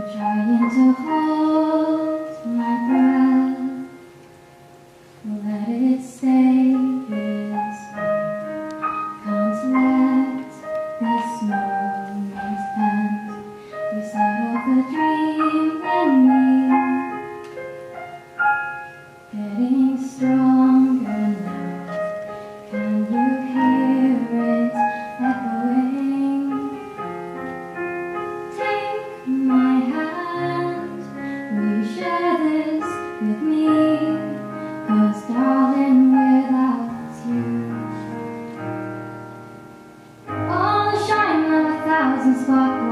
trying to hold my breath, let it stay this way. Can't let this moment end. We settle the dream in me, getting stronger now. Can you hear it echoing? Take my hand, will you share this with me? 'Cause darling, without you, all the shine of 1,000 sparkles